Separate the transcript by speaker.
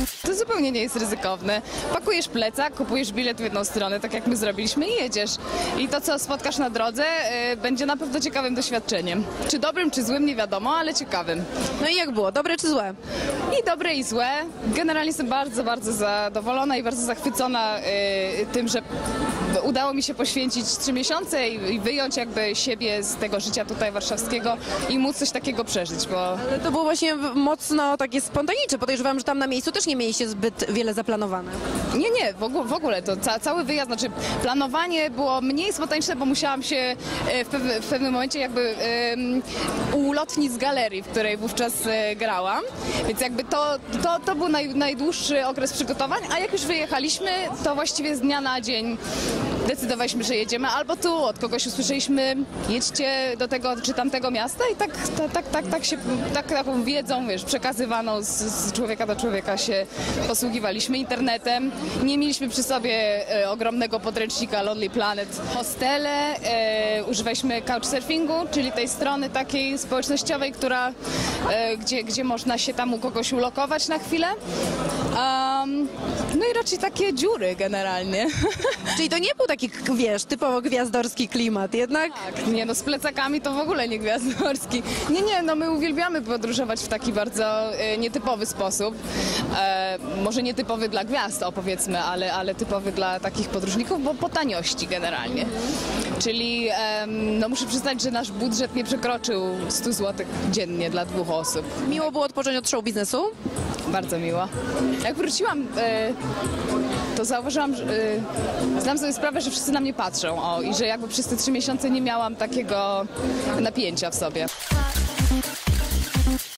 Speaker 1: To zupełnie nie jest ryzykowne. Pakujesz plecak, kupujesz bilet w jedną stronę, tak jak my zrobiliśmy i jedziesz. I to, co spotkasz na drodze, będzie na pewno ciekawym doświadczeniem. Czy dobrym, czy złym, nie wiadomo, ale ciekawym.
Speaker 2: No i jak było? Dobre czy złe?
Speaker 1: I dobre, i złe. Generalnie jestem bardzo, bardzo zadowolona i bardzo zachwycona tym, że udało mi się poświęcić 3 miesiące i wyjąć jakby siebie z tego życia tutaj warszawskiego i móc coś takiego przeżyć, bo...
Speaker 2: Ale to było właśnie mocno takie spontaniczne. Podejrzewam, że tam na miejscu też nie mieliście zbyt wiele zaplanowane.
Speaker 1: Nie, w ogóle to cały wyjazd, znaczy planowanie było mniej spontaniczne, bo musiałam się w pewnym momencie jakby ulotnić z galerii, w której wówczas grałam, więc jakby to był najdłuższy okres przygotowań, a jak już wyjechaliśmy, to właściwie z dnia na dzień decydowaliśmy, że jedziemy albo tu, od kogoś usłyszeliśmy, jedźcie do tego czy tamtego miasta i taką wiedzą, wiesz, przekazywaną z człowieka do człowieka się posługiwaliśmy internetem. Nie mieliśmy przy sobie ogromnego podręcznika Lonely Planet. Hostele, używaliśmy couchsurfingu, czyli tej strony takiej społecznościowej, która, gdzie można się tam u kogoś ulokować na chwilę. No i raczej takie dziury generalnie.
Speaker 2: Czyli to nie był taki, wiesz, typowo gwiazdorski klimat, jednak...
Speaker 1: Tak, nie no, z plecakami to w ogóle nie gwiazdorski. Nie, no my uwielbiamy podróżować w taki bardzo nietypowy sposób. Może nietypowy dla gwiazd, powiedzmy, ale typowy dla takich podróżników, bo po taniości generalnie. Czyli no muszę przyznać, że nasz budżet nie przekroczył 100 zł dziennie dla 2 osób.
Speaker 2: Miło było odpocząć od show biznesu?
Speaker 1: Bardzo miło. Jak wróciłam, to zauważyłam, że zdałam sobie sprawę, że wszyscy na mnie patrzą i że jakby przez te 3 miesiące nie miałam takiego napięcia w sobie.